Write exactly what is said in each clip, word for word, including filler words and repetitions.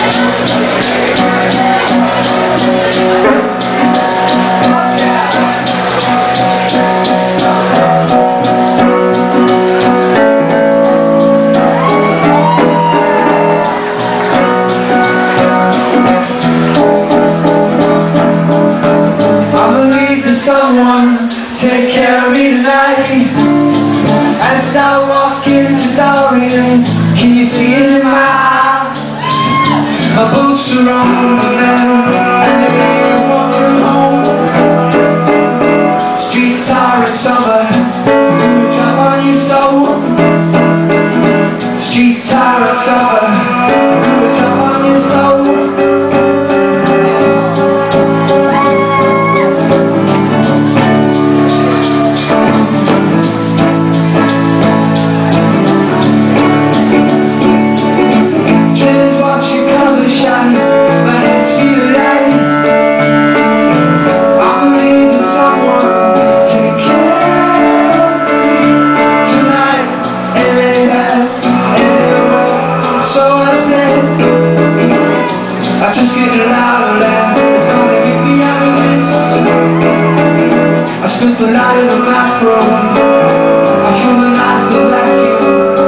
Someone take care of me tonight. And start walking to Dorian's. Can you see it in my eyes? My boots are on the metal and the beer walking home. Street tar in summer, do a job on your soul. Street tar in summer, do a job on your soul. I just get it out of there. It's gonna get me out of this. I spent the night in the macro. I humanized the vacuum.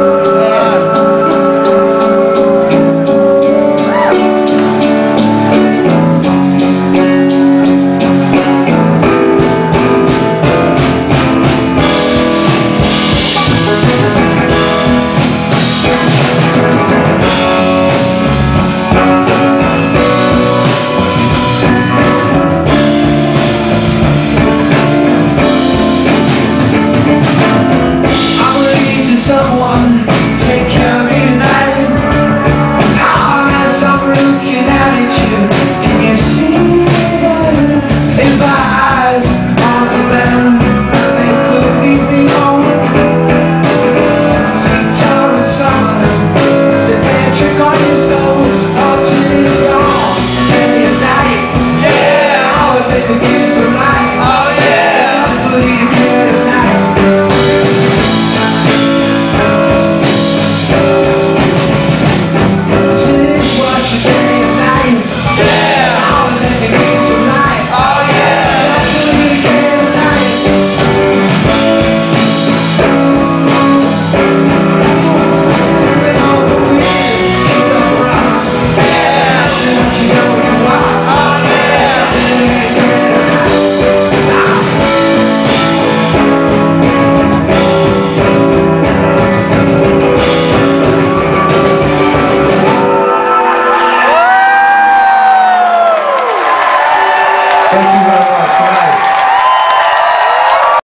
Someone take care of me tonight. I'm as I'm looking out at you. Can you see it? If my eyes on the metal, they could lead me home. Sweet tar in summer, the magic on your soul.